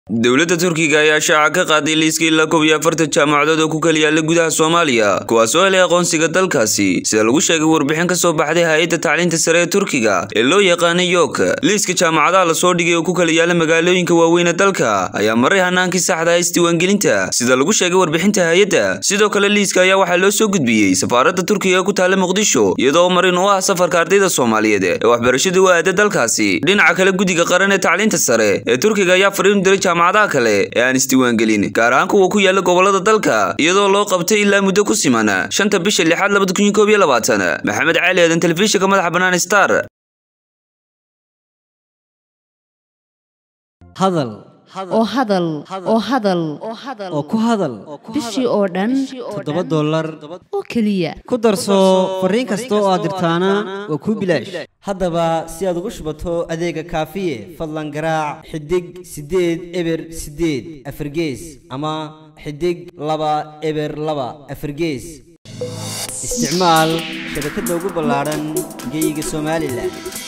dowladda Turkiga ayaa shaaca ka qaaday liiska ilaa 14 jaamacadood oo ku kala yaala gudaha Soomaaliya kuwaas oo leh aqoonsiga dalkaasi sida lagu sheegay warbixin ka soo baxday hay'adda tacliinta sare ee Turkiga ee loo yaqaan YÖK. liiska jaamacadaha la soo dhigay oo ku kala yaala magaalooyinka waaweyn ee dalka ayaa maray hanaankii saxda ah isdiiwaangelinta sida lagu sheegay warbixinta hay'adda. sidoo kale liiska ayaa waxaa loo soo gudbiyay safaaradda Turkiga ku taala Muqdisho iyadoo marin u ah safarka ardayda Soomaaliyeed ee waxbarashada u aaday dalkaasi. dhinaca kale guddiga qaran ee tacliinta sare ee Turkiga ayaa fariin diray jaamacadaha kale ee aan isdiiwaangelin gaar ahaan kuwa ku yaala gobolada dalka iyadoo loo qabtay ilaa muddo ku siman 5 bisha 6 2021. Maxamed Cali Aadan, telefishinka madaxa bannaan Star. hadal oo ku hadal bishii oo dhan $7 oo kaliya ku darso fariin kasta oo aad dirtaana waa ku bilaash. haddaba si aad ugu shubato adeega kaafiye fadlan garaac xidig 8 eber 8 afargees ama xidig 2 eber 2 afargees. isticmaal shabakadda ugu ballaaran geyga Soomaaliland.